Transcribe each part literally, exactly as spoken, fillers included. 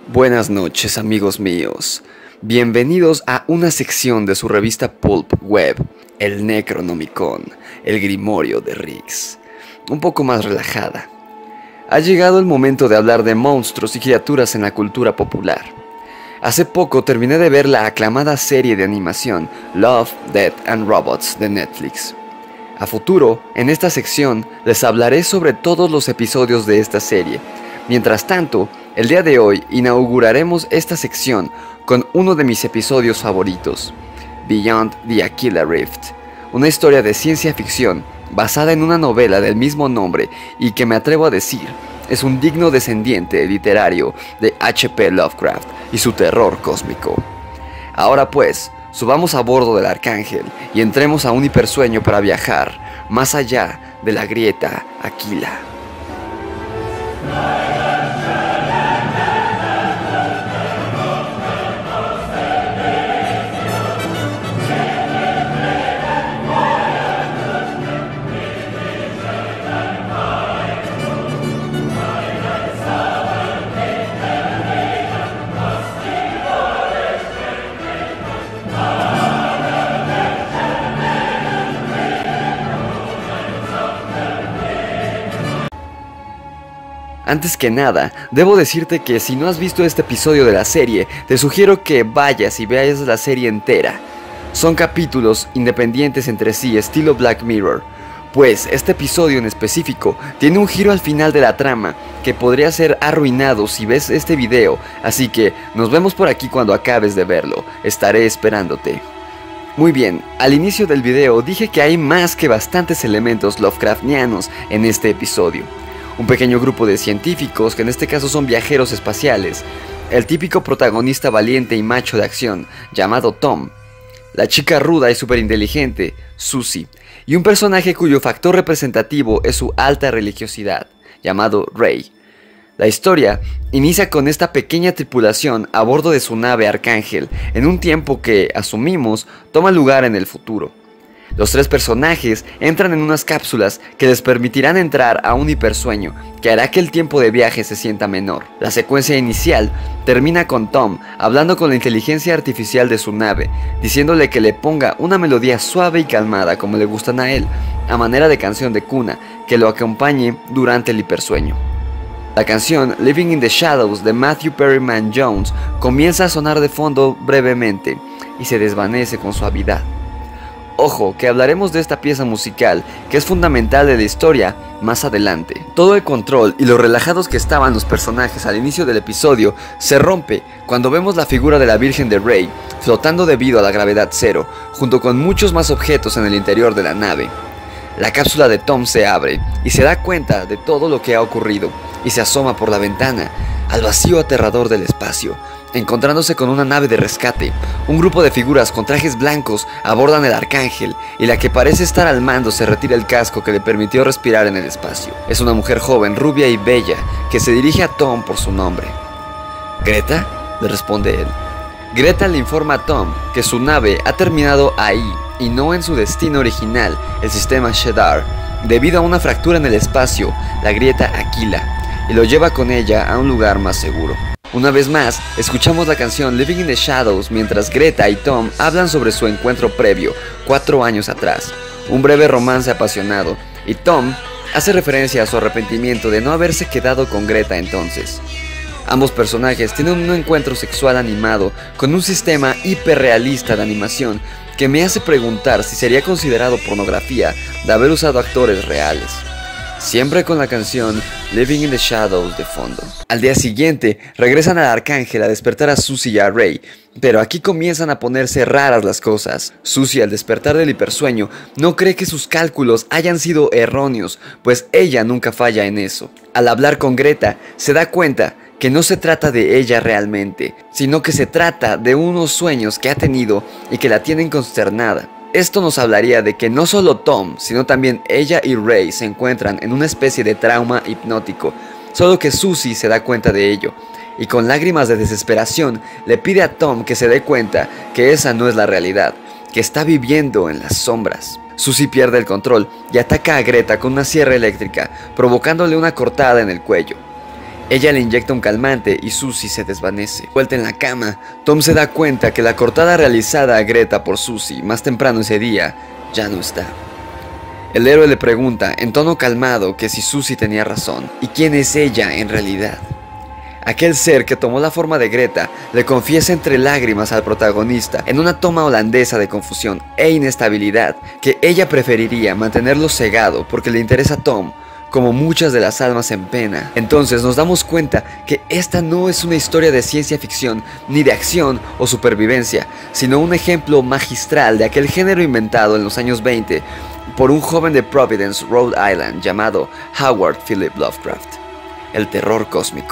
Buenas noches, amigos míos. Bienvenidos a una sección de su revista Pulp Web, el Necronomicon, el Grimorio de Riggs, un poco más relajada. Ha llegado el momento de hablar de monstruos y criaturas en la cultura popular. Hace poco terminé de ver la aclamada serie de animación Love, Death and Robots de Netflix. A futuro, en esta sección, les hablaré sobre todos los episodios de esta serie. Mientras tanto, el día de hoy inauguraremos esta sección con uno de mis episodios favoritos, Beyond the Aquila Rift, una historia de ciencia ficción basada en una novela del mismo nombre y que me atrevo a decir es un digno descendiente literario de H P Lovecraft y su terror cósmico. Ahora pues, subamos a bordo del Arcángel y entremos a un hipersueño para viajar más allá de la grieta Aquila. Antes que nada, debo decirte que si no has visto este episodio de la serie, te sugiero que vayas y veas la serie entera. Son capítulos independientes entre sí, estilo Black Mirror, pues este episodio en específico tiene un giro al final de la trama que podría ser arruinado si ves este video, así que nos vemos por aquí cuando acabes de verlo, estaré esperándote. Muy bien, al inicio del video dije que hay más que bastantes elementos Lovecraftianos en este episodio. Un pequeño grupo de científicos, que en este caso son viajeros espaciales, el típico protagonista valiente y macho de acción, llamado Tom, la chica ruda y súper inteligente, Susie, y un personaje cuyo factor representativo es su alta religiosidad, llamado Ray. La historia inicia con esta pequeña tripulación a bordo de su nave Arcángel, en un tiempo que, asumimos, toma lugar en el futuro. Los tres personajes entran en unas cápsulas que les permitirán entrar a un hipersueño que hará que el tiempo de viaje se sienta menor. La secuencia inicial termina con Tom hablando con la inteligencia artificial de su nave, diciéndole que le ponga una melodía suave y calmada como le gustan a él, a manera de canción de cuna, que lo acompañe durante el hipersueño. La canción Living in the Shadows de Matthew Perryman Jones comienza a sonar de fondo brevemente y se desvanece con suavidad. Ojo, que hablaremos de esta pieza musical, que es fundamental de la historia, más adelante. Todo el control y lo relajados que estaban los personajes al inicio del episodio se rompe cuando vemos la figura de la Virgen de Ray flotando debido a la gravedad cero, junto con muchos más objetos en el interior de la nave. La cápsula de Tom se abre y se da cuenta de todo lo que ha ocurrido y se asoma por la ventana al vacío aterrador del espacio, encontrándose con una nave de rescate. Un grupo de figuras con trajes blancos abordan el Arcángel y la que parece estar al mando se retira el casco que le permitió respirar en el espacio. Es una mujer joven, rubia y bella que se dirige a Tom por su nombre. ¿Greta?, le responde él. Greta le informa a Tom que su nave ha terminado ahí y no en su destino original, el sistema Shedar, debido a una fractura en el espacio, la grieta Aquila, y lo lleva con ella a un lugar más seguro. Una vez más, escuchamos la canción Living in the Shadows mientras Greta y Tom hablan sobre su encuentro previo, cuatro años atrás, un breve romance apasionado, y Tom hace referencia a su arrepentimiento de no haberse quedado con Greta entonces. Ambos personajes tienen un encuentro sexual animado con un sistema hiperrealista de animación que me hace preguntar si sería considerado pornografía de haber usado actores reales. Siempre con la canción Living in the Shadows de fondo. Al día siguiente, regresan al Arcángel a despertar a Susie y a Ray, pero aquí comienzan a ponerse raras las cosas. Susie, al despertar del hipersueño, no cree que sus cálculos hayan sido erróneos, pues ella nunca falla en eso. Al hablar con Greta, se da cuenta que no se trata de ella realmente, sino que se trata de unos sueños que ha tenido y que la tienen consternada. Esto nos hablaría de que no solo Tom, sino también ella y Ray se encuentran en una especie de trauma hipnótico, solo que Susie se da cuenta de ello, y con lágrimas de desesperación le pide a Tom que se dé cuenta que esa no es la realidad, que está viviendo en las sombras. Susie pierde el control y ataca a Greta con una sierra eléctrica, provocándole una cortada en el cuello. Ella le inyecta un calmante y Susie se desvanece. Vuelta en la cama, Tom se da cuenta que la cortada realizada a Greta por Susie más temprano ese día ya no está. El héroe le pregunta en tono calmado que si Susie tenía razón y quién es ella en realidad. Aquel ser que tomó la forma de Greta le confiesa entre lágrimas al protagonista en una toma holandesa de confusión e inestabilidad que ella preferiría mantenerlo cegado porque le interesa a Tom como muchas de las almas en pena. Entonces nos damos cuenta que esta no es una historia de ciencia ficción ni de acción o supervivencia, sino un ejemplo magistral de aquel género inventado en los años veinte por un joven de Providence, Rhode Island llamado Howard Philip Lovecraft, el terror cósmico.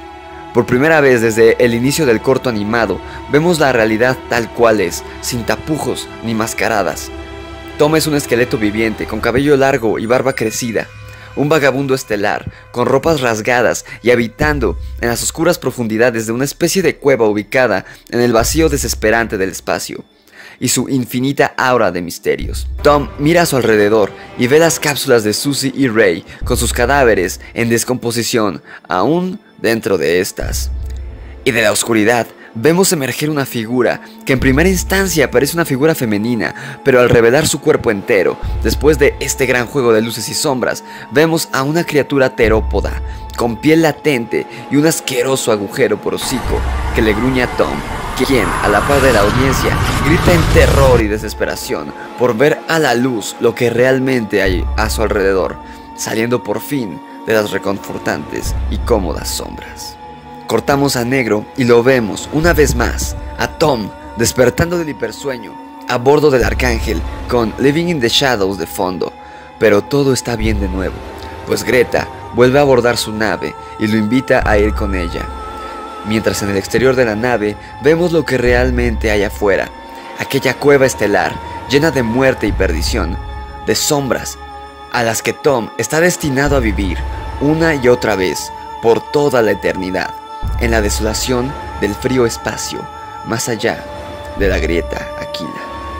Por primera vez desde el inicio del corto animado, vemos la realidad tal cual es, sin tapujos ni mascaradas. Tom es un esqueleto viviente, con cabello largo y barba crecida, un vagabundo estelar, con ropas rasgadas y habitando en las oscuras profundidades de una especie de cueva ubicada en el vacío desesperante del espacio, y su infinita aura de misterios. Tom mira a su alrededor y ve las cápsulas de Susie y Ray con sus cadáveres en descomposición, aún dentro de estas. Y de la oscuridad vemos emerger una figura que en primera instancia parece una figura femenina, pero al revelar su cuerpo entero, después de este gran juego de luces y sombras, vemos a una criatura terópoda, con piel latente y un asqueroso agujero por hocico que le gruñe a Tom, quien, a la par de la audiencia, grita en terror y desesperación por ver a la luz lo que realmente hay a su alrededor, saliendo por fin de las reconfortantes y cómodas sombras. Cortamos a negro y lo vemos, una vez más, a Tom despertando del hipersueño, a bordo del Arcángel, con Living in the Shadows de fondo. Pero todo está bien de nuevo, pues Greta vuelve a abordar su nave y lo invita a ir con ella. Mientras en el exterior de la nave vemos lo que realmente hay afuera, aquella cueva estelar llena de muerte y perdición, de sombras, a las que Tom está destinado a vivir una y otra vez por toda la eternidad, en la desolación del frío espacio, más allá de la grieta Aquila.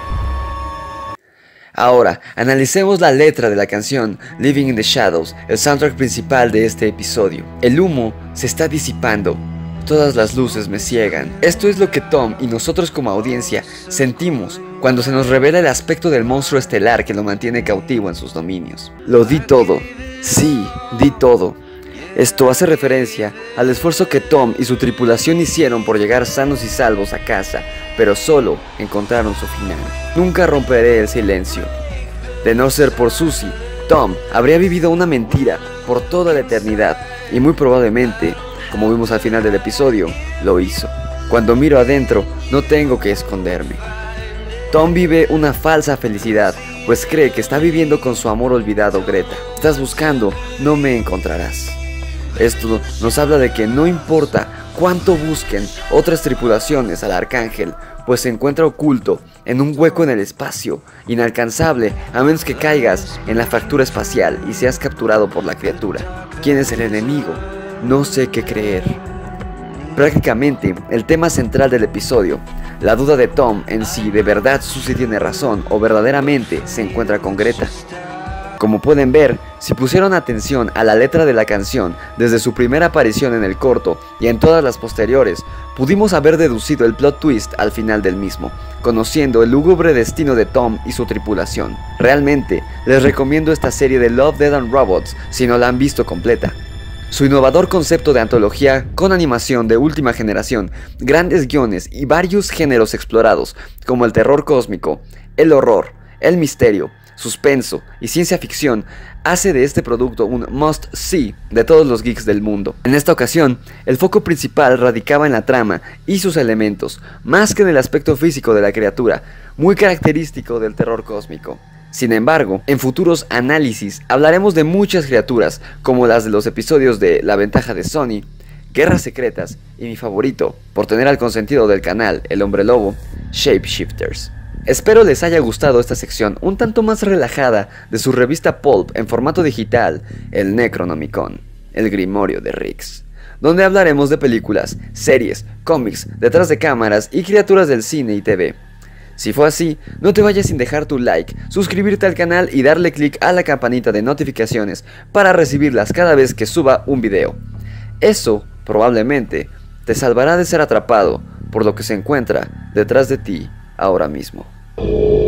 Ahora, analicemos la letra de la canción Living in the Shadows, el soundtrack principal de este episodio. El humo se está disipando, todas las luces me ciegan. Esto es lo que Tom y nosotros como audiencia sentimos cuando se nos revela el aspecto del monstruo estelar que lo mantiene cautivo en sus dominios. Lo di todo, sí, di todo. Esto hace referencia al esfuerzo que Tom y su tripulación hicieron por llegar sanos y salvos a casa, pero solo encontraron su final. Nunca romperé el silencio. De no ser por Susie, Tom habría vivido una mentira por toda la eternidad, y muy probablemente, como vimos al final del episodio, lo hizo. Cuando miro adentro, no tengo que esconderme. Tom vive una falsa felicidad, pues cree que está viviendo con su amor olvidado Greta. Estás buscando, no me encontrarás. Esto nos habla de que no importa cuánto busquen otras tripulaciones al Arcángel, pues se encuentra oculto en un hueco en el espacio, inalcanzable a menos que caigas en la fractura espacial y seas capturado por la criatura. ¿Quién es el enemigo? No sé qué creer. Prácticamente el tema central del episodio, la duda de Tom en si de verdad Susie tiene razón o verdaderamente se encuentra con Greta. Como pueden ver, si pusieron atención a la letra de la canción desde su primera aparición en el corto y en todas las posteriores, pudimos haber deducido el plot twist al final del mismo, conociendo el lúgubre destino de Tom y su tripulación. Realmente, les recomiendo esta serie de Love, Death and Robots si no la han visto completa. Su innovador concepto de antología con animación de última generación, grandes guiones y varios géneros explorados, como el terror cósmico, el horror, el misterio, suspenso y ciencia ficción, hace de este producto un must-see de todos los geeks del mundo. En esta ocasión, el foco principal radicaba en la trama y sus elementos, más que en el aspecto físico de la criatura, muy característico del terror cósmico. Sin embargo, en futuros análisis hablaremos de muchas criaturas, como las de los episodios de La Ventaja de Sony, Guerras Secretas y mi favorito, por tener al consentido del canal, el Hombre Lobo, Shapeshifters. Espero les haya gustado esta sección un tanto más relajada de su revista Pulp en formato digital, el Necronomicon, el Grimorio de Riggs, donde hablaremos de películas, series, cómics, detrás de cámaras y criaturas del cine y T V. Si fue así, no te vayas sin dejar tu like, suscribirte al canal y darle click a la campanita de notificaciones para recibirlas cada vez que suba un video. Eso, probablemente, te salvará de ser atrapado por lo que se encuentra detrás de ti ahora mismo.